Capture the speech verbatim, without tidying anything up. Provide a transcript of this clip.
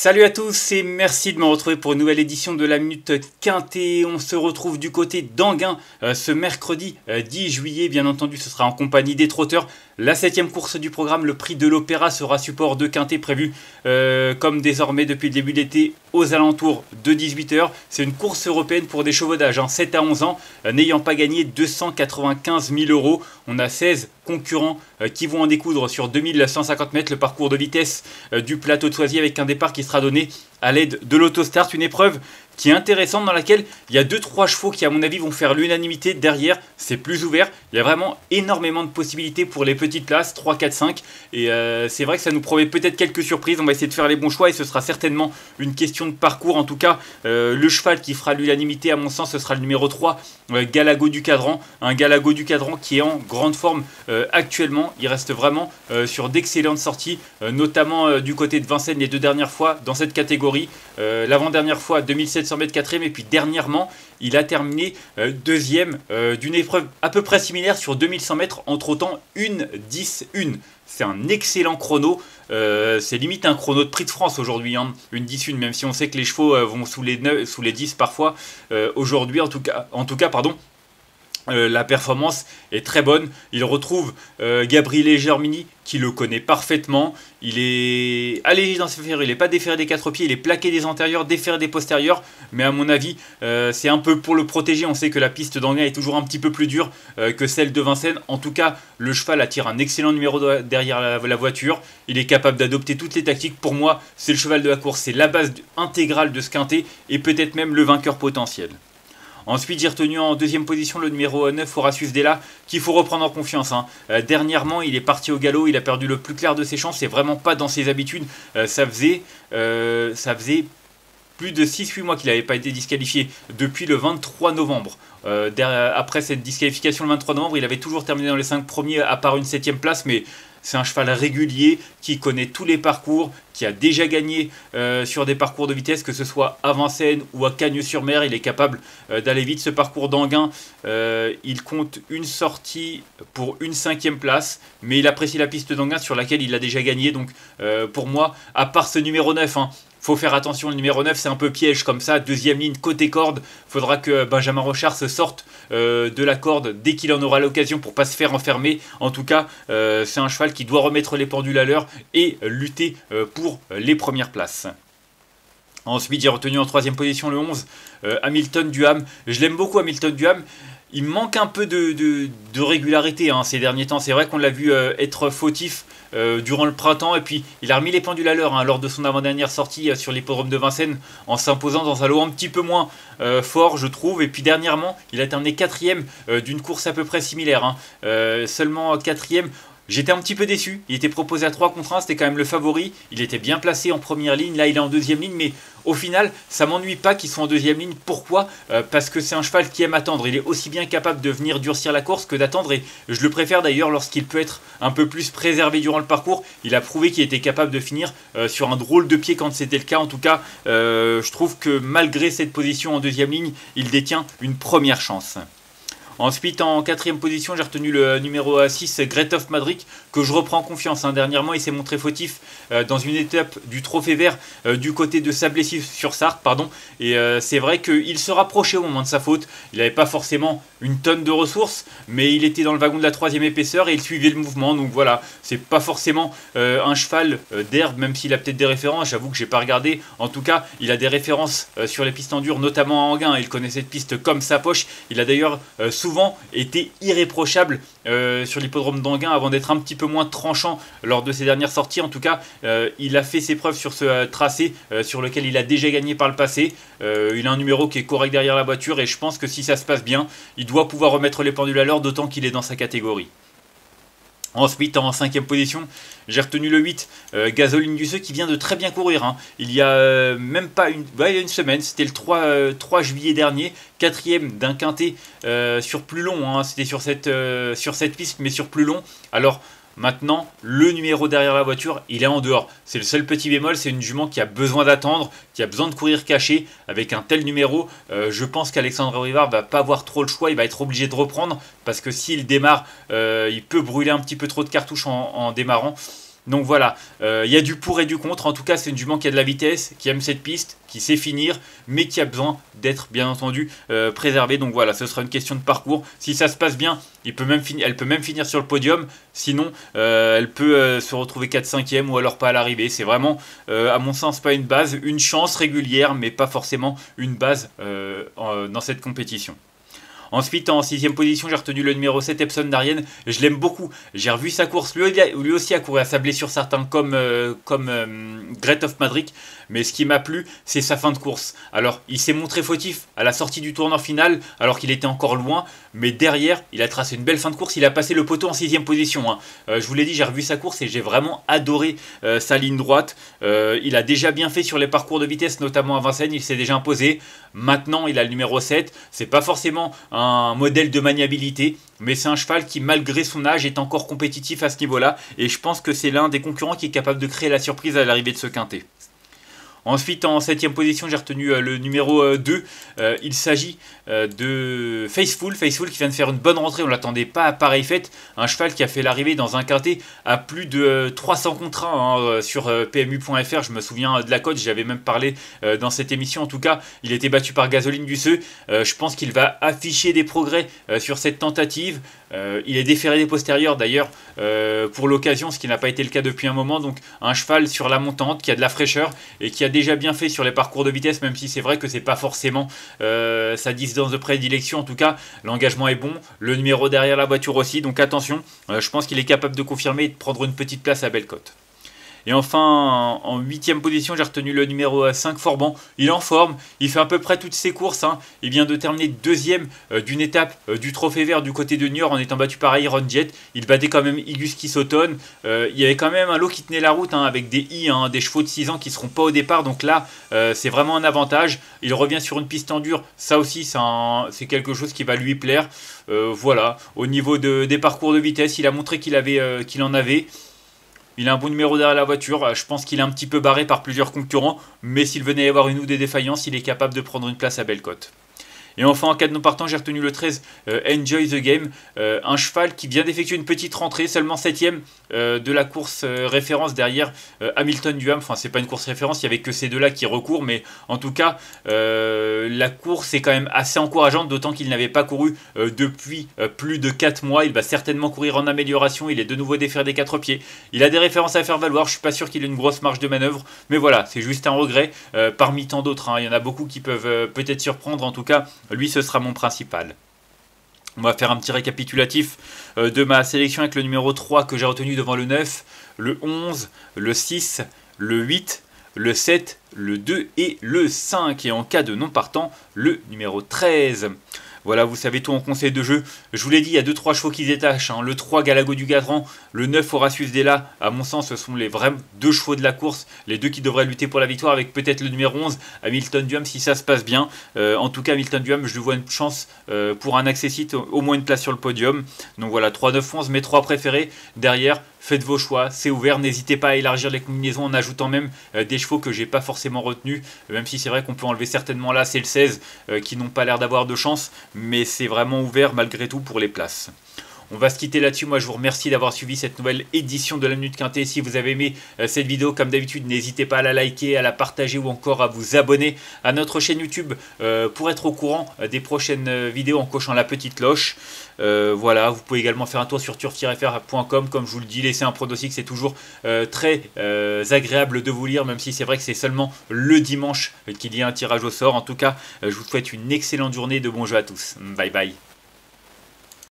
Salut à tous et merci de me retrouver pour une nouvelle édition de la Minute Quintet. On se retrouve du côté d'Anguin euh, ce mercredi euh, dix juillet. Bien entendu, ce sera en compagnie des trotteurs. La septième course du programme, le prix de l'Opéra, sera support de Quintet prévu euh, comme désormais depuis le début de l'été aux alentours de dix-huit heures. C'est une course européenne pour des chevaux d'âge, hein, sept à onze ans, euh, n'ayant pas gagné deux cent quatre-vingt-quinze mille euros. On a seize concurrents euh, qui vont en découdre sur deux mille cent cinquante mètres, le parcours de vitesse euh, du plateau de Soisy, avec un départ qui sera donné à l'aide de l'autostart. Une épreuve qui est intéressante, dans laquelle il y a deux trois chevaux qui, à mon avis, vont faire l'unanimité. Derrière, c'est plus ouvert. Il y a vraiment énormément de possibilités pour les petites places, trois, quatre, cinq. Et euh, c'est vrai que ça nous promet peut-être quelques surprises. On va essayer de faire les bons choix et ce sera certainement une question de parcours. En tout cas, euh, le cheval qui fera l'unanimité, à mon sens, ce sera le numéro trois, euh, Galago du Cadran. Un Galago du Cadran qui est en grande forme euh, actuellement. Il reste vraiment euh, sur d'excellentes sorties, euh, notamment euh, du côté de Vincennes les deux dernières fois dans cette catégorie. Euh, L'avant-dernière fois, deux mille sept cents mètres quatrième, et puis dernièrement, il a terminé euh, deuxième euh, d'une épreuve à peu près similaire sur deux mille cent mètres en trottant une dix un. C'est un excellent chrono. Euh, c'est limite un chrono de prix de France aujourd'hui, hein, une dix un, même si on sait que les chevaux euh, vont sous les, neuf, sous les dix parfois. Euh, aujourd'hui, en tout cas, en tout cas pardon. Euh, la performance est très bonne. Il retrouve euh, Gabriele Germini qui le connaît parfaitement. Il est allégé dans ses ferrures, il n'est pas déferré des quatre pieds, il est plaqué des antérieurs, déferré des postérieurs. Mais à mon avis, euh, c'est un peu pour le protéger. On sait que la piste d'Anguin est toujours un petit peu plus dure euh, que celle de Vincennes. En tout cas, le cheval attire un excellent numéro de, derrière la, la voiture. Il est capable d'adopter toutes les tactiques. Pour moi, c'est le cheval de la course, c'est la base intégrale de ce quintet et peut-être même le vainqueur potentiel. Ensuite, j'ai retenu en deuxième position le numéro neuf, Horatius Della, qu'il faut reprendre en confiance. Hein. Euh, dernièrement, il est parti au galop, il a perdu le plus clair de ses chances, c'est vraiment pas dans ses habitudes. Euh, ça, faisait, euh, ça faisait plus de six huit mois qu'il n'avait pas été disqualifié depuis le vingt-trois novembre. Euh, derrière, après cette disqualification le vingt-trois novembre, il avait toujours terminé dans les cinq premiers, à part une septième place, mais c'est un cheval régulier qui connaît tous les parcours, qui a déjà gagné euh, sur des parcours de vitesse, que ce soit à Vincennes ou à Cagnes-sur-Mer. Il est capable euh, d'aller vite. Ce parcours d'Anguin, euh, il compte une sortie pour une cinquième place, mais il apprécie la piste d'Anguin sur laquelle il a déjà gagné. Donc euh, pour moi, à part ce numéro neuf, hein, faut faire attention, le numéro neuf c'est un peu piège comme ça, deuxième ligne côté corde, faudra que Benjamin Rochard se sorte euh, de la corde dès qu'il en aura l'occasion pour pas se faire enfermer. En tout cas, euh, c'est un cheval qui doit remettre les pendules à l'heure et lutter euh, pour les premières places. Ensuite, j'ai retenu en troisième position le onze, euh, Hamilton Duham. Je l'aime beaucoup, Hamilton Duham. Il manque un peu de, de, de régularité hein, ces derniers temps. C'est vrai qu'on l'a vu euh, être fautif euh, durant le printemps. Et puis, il a remis les pendules à l'heure hein, lors de son avant-dernière sortie euh, sur l'hippodrome de Vincennes, en s'imposant dans un lot un petit peu moins euh, fort, je trouve. Et puis, dernièrement, il a terminé quatrième euh, d'une course à peu près similaire. Hein. Euh, seulement quatrième. J'étais un petit peu déçu, il était proposé à trois contre un, c'était quand même le favori, il était bien placé en première ligne, là il est en deuxième ligne, mais au final ça m'ennuie pas qu'il soit en deuxième ligne. Pourquoi ? euh, Parce que c'est un cheval qui aime attendre, il est aussi bien capable de venir durcir la course que d'attendre, et je le préfère d'ailleurs lorsqu'il peut être un peu plus préservé durant le parcours. Il a prouvé qu'il était capable de finir euh, sur un drôle de pied quand c'était le cas. En tout cas, euh, je trouve que malgré cette position en deuxième ligne, il détient une première chance. Ensuite, en quatrième position, j'ai retenu le numéro six, Greathoff Madric, que je reprends en confiance. Hein. Dernièrement, il s'est montré fautif euh, dans une étape du Trophée Vert euh, du côté de Sablé-sur-Sarthe. Pardon. Et euh, c'est vrai qu'il se rapprochait au moment de sa faute. Il n'avait pas forcément une tonne de ressources, mais il était dans le wagon de la troisième épaisseur et il suivait le mouvement. Donc voilà, c'est pas forcément euh, un cheval euh, d'herbe, même s'il a peut-être des références. J'avoue que j'ai pas regardé. En tout cas, il a des références euh, sur les pistes en dur, notamment à Anguin. Il connaît cette piste comme sa poche. Il a d'ailleurs euh, souvent était irréprochable euh, sur l'hippodrome d'Anguin avant d'être un petit peu moins tranchant lors de ses dernières sorties. En tout cas, euh, il a fait ses preuves sur ce euh, tracé euh, sur lequel il a déjà gagné par le passé. Euh, il a un numéro qui est correct derrière la voiture et je pense que si ça se passe bien, il doit pouvoir remettre les pendules à l'heure, d'autant qu'il est dans sa catégorie. Ensuite, en cinquième position, j'ai retenu le huit, euh, Gasoline du Seu, qui vient de très bien courir. Hein. Il y a euh, même pas une, ouais, il y a une semaine, c'était le trois, euh, trois juillet dernier, quatrième d'un quintet euh, sur plus long. Hein. C'était sur cette, euh, sur cette piste, mais sur plus long. Alors, maintenant, le numéro derrière la voiture, il est en dehors. C'est le seul petit bémol, c'est une jument qui a besoin d'attendre, qui a besoin de courir caché. Avec un tel numéro, euh, je pense qu'Alexandre Rivard va pas avoir trop le choix, il va être obligé de reprendre, parce que s'il démarre, euh, il peut brûler un petit peu trop de cartouches en, en démarrant. Donc voilà, il euh, y a du pour et du contre. En tout cas, c'est une jument qui a de la vitesse, qui aime cette piste, qui sait finir, mais qui a besoin d'être bien entendu euh, préservée. Donc voilà, ce sera une question de parcours. Si ça se passe bien, il peut même finir, elle peut même finir sur le podium. Sinon, euh, elle peut euh, se retrouver quatre cinquième ou alors pas à l'arrivée. C'est vraiment, euh, à mon sens, pas une base, une chance régulière, mais pas forcément une base euh, en, dans cette compétition. Ensuite, en sixième position, j'ai retenu le numéro sept, Epson Darien. Je l'aime beaucoup. J'ai revu sa course. Lui, lui aussi a couru à sa blessure certains, comme, euh, comme euh, Great of Madrid. Mais ce qui m'a plu, c'est sa fin de course. Alors, il s'est montré fautif à la sortie du tournant final, alors qu'il était encore loin. Mais derrière, il a tracé une belle fin de course. Il a passé le poteau en sixième position. Hein. Euh, je vous l'ai dit, j'ai revu sa course et j'ai vraiment adoré euh, sa ligne droite. Euh, il a déjà bien fait sur les parcours de vitesse, notamment à Vincennes. Il s'est déjà imposé. Maintenant, il a le numéro sept. C'est pas forcément un un modèle de maniabilité, mais c'est un cheval qui, malgré son âge, est encore compétitif à ce niveau-là, et je pense que c'est l'un des concurrents qui est capable de créer la surprise à l'arrivée de ce quintet. Ensuite, en septième position, j'ai retenu euh, le numéro euh, deux. Euh, il s'agit euh, de Faceful. Faceful qui vient de faire une bonne rentrée. On ne l'attendait pas à pareille fête. Un cheval qui a fait l'arrivée dans un quintet à plus de euh, trois cents contre un hein, sur euh, P M U point F R. Je me souviens euh, de la cote. J'avais même parlé euh, dans cette émission. En tout cas, il était battu par Gasoline Duceux. Euh, je pense qu'il va afficher des progrès euh, sur cette tentative. Euh, il est déféré des postérieurs d'ailleurs euh, pour l'occasion, ce qui n'a pas été le cas depuis un moment. Donc un cheval sur la montante qui a de la fraîcheur et qui a déjà bien fait sur les parcours de vitesse, même si c'est vrai que c'est pas forcément euh, sa distance de prédilection. En tout cas, l'engagement est bon, le numéro derrière la voiture aussi. Donc attention, euh, je pense qu'il est capable de confirmer et de prendre une petite place à Bellecote. Et enfin, en huitième position, j'ai retenu le numéro cinq, Forban. Il est en forme, il fait à peu près toutes ses courses. Hein. Il vient de terminer deuxième euh, d'une étape euh, du Trophée Vert du côté de Niort en étant battu par Iron Jet. Il battait quand même Igus Kissoton. Euh, il y avait quand même un lot qui tenait la route hein, avec des I, hein, des chevaux de six ans qui ne seront pas au départ. Donc là, euh, c'est vraiment un avantage. Il revient sur une piste en dur. Ça aussi, c'est quelque chose qui va lui plaire. Euh, voilà, au niveau de, des parcours de vitesse, il a montré qu'il avait, euh, qu'il en avait. Il a un bon numéro derrière la voiture, je pense qu'il est un petit peu barré par plusieurs concurrents, mais s'il venait y avoir une ou des défaillances, il est capable de prendre une place à Bellecote. Et enfin, en cas de non partant, j'ai retenu le treize, euh, Enjoy the Game, euh, un cheval qui vient d'effectuer une petite rentrée, seulement septième euh, de la course euh, référence derrière euh, Hamilton Duham. Enfin, c'est pas une course référence, il n'y avait que ces deux-là qui recourent, mais en tout cas, euh, la course est quand même assez encourageante, d'autant qu'il n'avait pas couru euh, depuis euh, plus de quatre mois. Il va certainement courir en amélioration, il est de nouveau déféré des quatre pieds. Il a des références à faire valoir, je suis pas sûr qu'il ait une grosse marge de manœuvre, mais voilà, c'est juste un regret euh, parmi tant d'autres. Hein. Il y en a beaucoup qui peuvent euh, peut-être surprendre, en tout cas. Lui, ce sera mon principal. On va faire un petit récapitulatif euh, de ma sélection avec le numéro trois que j'ai retenu devant le neuf, le onze, le six, le huit, le sept, le deux et le cinq. Et en cas de non partant, le numéro treize. Voilà, vous savez tout en conseil de jeu. Je vous l'ai dit, il y a deux trois chevaux qui se détachent. Hein. Le trois, Galago du Gadran. Le neuf, Horatius Della. À mon sens, ce sont les vrais deux chevaux de la course. Les deux qui devraient lutter pour la victoire, avec peut-être le numéro onze, Hamilton Duham, si ça se passe bien. Euh, en tout cas, Hamilton Duham, je lui vois une chance euh, pour un accessite, au moins une place sur le podium. Donc voilà, trois, neuf, onze, mes trois préférés. Derrière, faites vos choix, c'est ouvert. N'hésitez pas à élargir les combinaisons en ajoutant même euh, des chevaux que j'ai pas forcément retenus. Même si c'est vrai qu'on peut enlever certainement là, c'est le seize, euh, qui n'ont pas l'air d'avoir de chance. Mais c'est vraiment ouvert malgré tout pour les places. On va se quitter là-dessus. Moi, je vous remercie d'avoir suivi cette nouvelle édition de la Minute Quintet. Si vous avez aimé euh, cette vidéo, comme d'habitude, n'hésitez pas à la liker, à la partager ou encore à vous abonner à notre chaîne YouTube euh, pour être au courant euh, des prochaines euh, vidéos en cochant la petite cloche. Euh, voilà, vous pouvez également faire un tour sur turf tiret f r point com. Comme je vous le dis, laisser un pronostic, c'est toujours euh, très euh, agréable de vous lire, même si c'est vrai que c'est seulement le dimanche qu'il y a un tirage au sort. En tout cas, euh, je vous souhaite une excellente journée, de bons jeux à tous. Bye bye.